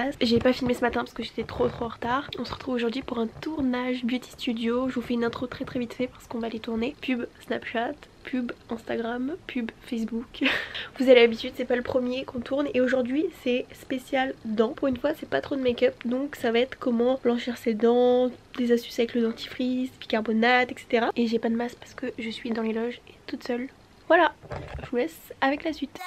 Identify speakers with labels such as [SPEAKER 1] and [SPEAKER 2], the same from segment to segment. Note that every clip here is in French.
[SPEAKER 1] place. J'ai pas filmé ce matin parce que j'étais trop en retard. On se retrouve aujourd'hui pour un tournage beauty studio. Je vous fais une intro très vite fait parce qu'on va les tourner. Pub Snapchat, pub Instagram, pub Facebook. Vous avez l'habitude, c'est pas le premier qu'on tourne. Et aujourd'hui c'est spécial dents. Pour une fois c'est pas trop de make-up. Donc ça va être comment blanchir ses dents, des astuces avec le dentifrice, bicarbonate, etc. Et j'ai pas de masque parce que je suis dans les loges et toute seule. Voilà, je vous laisse avec la suite.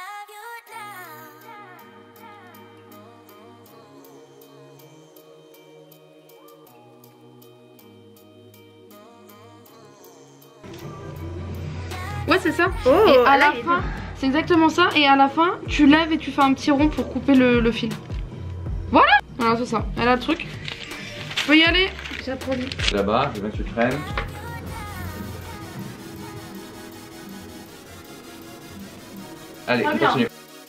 [SPEAKER 2] Ouais, c'est ça.
[SPEAKER 1] Oh,
[SPEAKER 2] et à
[SPEAKER 1] là,
[SPEAKER 2] la fin, c'est exactement ça. Et à la fin, tu lèves et tu fais un petit rond pour couper le fil. Voilà. Voilà, c'est ça. Et là, le truc. Tu peux y aller.
[SPEAKER 1] J'apprends vite.
[SPEAKER 3] Là-bas, je veux bien que tu traînes. Allez, on continue.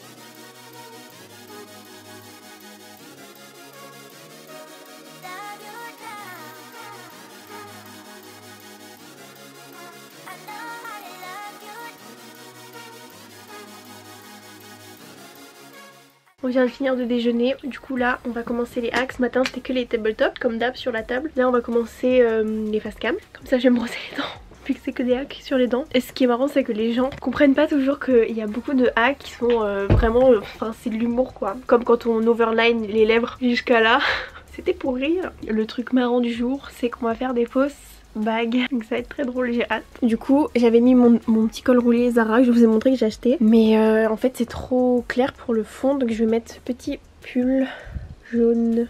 [SPEAKER 1] On vient de finir de déjeuner, du coup là on va commencer les hacks. Ce matin c'était que les tabletop comme d'hab sur la table. Là on va commencer les face cam. Comme ça je vais me brosser les dents vu que c'est que des hacks sur les dents. Et ce qui est marrant c'est que les gens comprennent pas toujours qu'il y a beaucoup de hacks qui sont vraiment, enfin c'est de l'humour quoi. Comme quand on overline les lèvres jusqu'à là. C'était pour rire. Le truc marrant du jour c'est qu'on va faire des fausses bague, donc ça va être très drôle, j'ai hâte. Du coup j'avais mis mon petit col roulé Zara que je vous ai montré que j'ai acheté, mais en fait c'est trop clair pour le fond, donc je vais mettre ce petit pull jaune.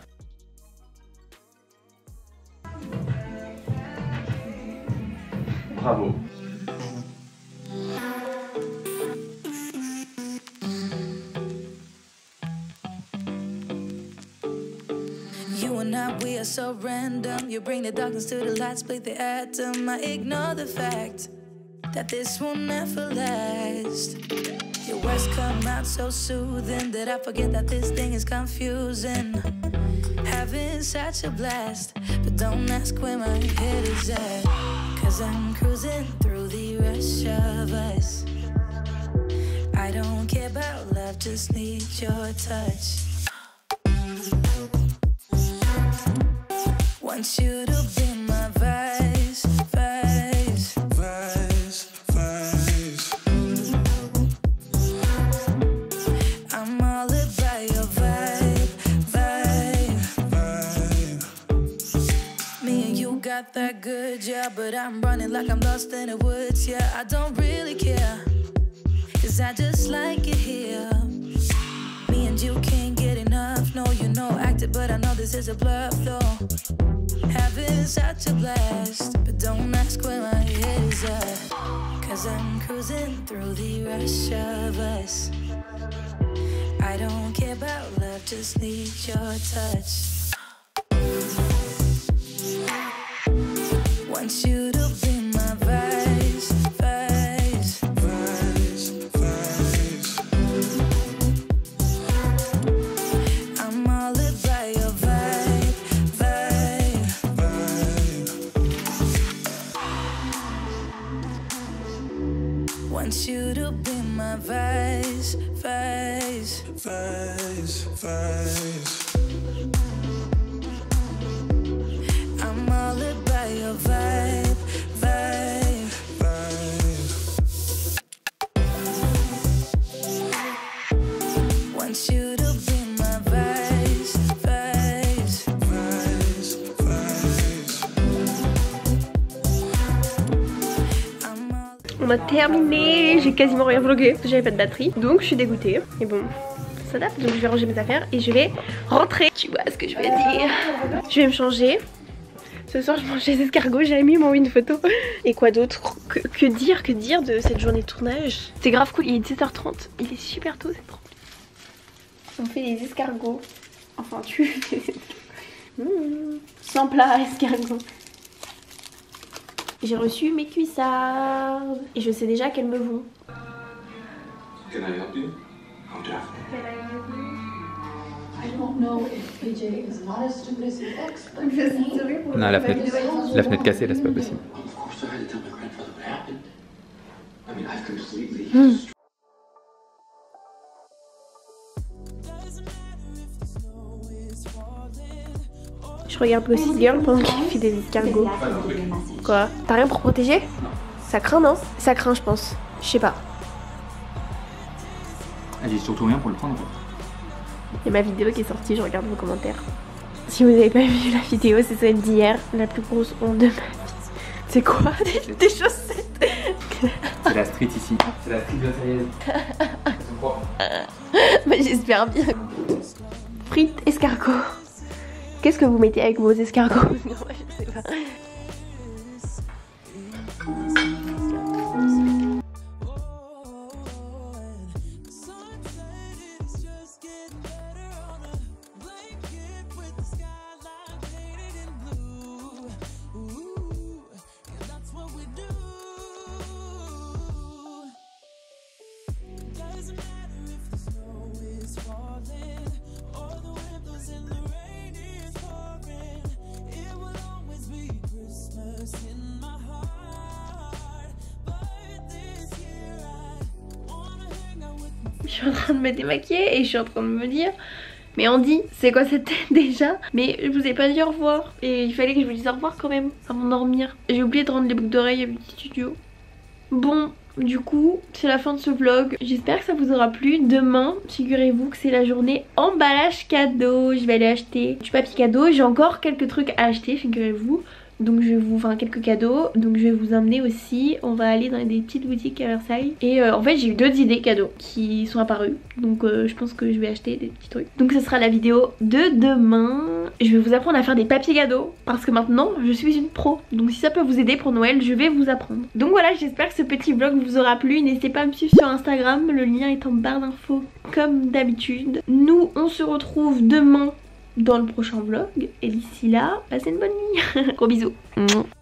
[SPEAKER 3] Bravo.
[SPEAKER 4] We are so random. You bring the darkness to the light, split the atom. I ignore the fact that this will never last. Your words come out so soothing that I forget that this thing is confusing. Having such a blast, but don't ask where my head is at. Cause I'm cruising through the rush of us. I don't care about love, just need your touch. Want you to be my vice, vice, vice, vice. I'm all about your vibe, vibe, vibe. Me and you got that good, yeah, but I'm running like I'm lost in the woods, yeah. I don't really care, cause I just like it here. Me and you can't get enough, no, you know, acted, but I know this is a bluff, though. Having such a blast, but don't ask where my head is at. Cause I'm cruising through the rush of us. I don't care about love, just need your touch. Want you to be my vice, vice, vice, vice. I'm all about your vibe, vibe, vibe. Want you to be my vice, vice, vice, vice. I'm all about your vibe, vibe, vibe. Want you to be my vice, vice, vice, vice.
[SPEAKER 1] On a terminé, j'ai quasiment rien vlogué parce que j'avais pas de batterie, donc je suis dégoûtée. Et bon, ça date, donc je vais ranger mes affaires et je vais rentrer. Tu vois ce que je veux dire. Je vais me changer. Ce soir je mange des escargots, j'avais mis une photo. Et quoi d'autre, que dire de cette journée de tournage. C'est grave cool, il est 17h30, il est super tôt, c'est trop bien. On fait des escargots. Enfin tu fais des escargots. Sans plat escargots. J'ai reçu mes cuissardes et je sais déjà qu'elles me vont.
[SPEAKER 3] Can I help you? Oh, definitely.
[SPEAKER 5] I don't know if PJ is not as stupid as he looks, but
[SPEAKER 3] Non, la fenêtre cassée, là, c'est pas possible.
[SPEAKER 6] Of course, I had to tell my grandfather what happened. I mean, I've completely.
[SPEAKER 1] Je regarde Gossip Girl pendant qu'il fait des escargots. Quoi? T'as rien pour protéger?
[SPEAKER 3] Non.
[SPEAKER 1] Ça craint, non? Ça craint, je pense. Je sais pas.
[SPEAKER 7] Elle dit surtout rien pour le prendre.
[SPEAKER 1] Il y a ma vidéo qui est sortie, je regarde vos commentaires. Si vous n'avez pas vu la vidéo, c'est celle d'hier. La plus grosse honte de ma vie. C'est quoi? Des chaussettes?
[SPEAKER 7] C'est la street ici. C'est la street de la Saïenne. Elles sont propres.
[SPEAKER 1] Mais j'espère bien. Frites escargots. Qu'est-ce que vous mettez avec vos escargots? Non, je sais pas. Je suis en train de me démaquiller et je suis en train de me dire, mais Andy, c'est quoi cette tête déjà? Mais je vous ai pas dit au revoir et il fallait que je vous dise au revoir quand même avant de dormir. J'ai oublié de rendre les boucles d'oreilles à Beauty Studio. Bon, du coup, c'est la fin de ce vlog. J'espère que ça vous aura plu. Demain, figurez-vous que c'est la journée emballage cadeau. Je vais aller acheter du papier cadeau. J'ai encore quelques trucs à acheter, figurez-vous. Donc je vais vous... Enfin quelques cadeaux. Donc je vais vous emmener aussi. On va aller dans des petites boutiques à Versailles. Et en fait j'ai eu 2 idées cadeaux qui sont apparues. Donc je pense que je vais acheter des petits trucs. Donc ce sera la vidéo de demain. Je vais vous apprendre à faire des papiers cadeaux. Parce que maintenant je suis une pro. Donc si ça peut vous aider pour Noël, je vais vous apprendre. Donc voilà, j'espère que ce petit vlog vous aura plu. N'hésitez pas à me suivre sur Instagram. Le lien est en barre d'infos comme d'habitude. Nous on se retrouve demain dans le prochain vlog et d'ici là, passez une bonne nuit. Gros bisous.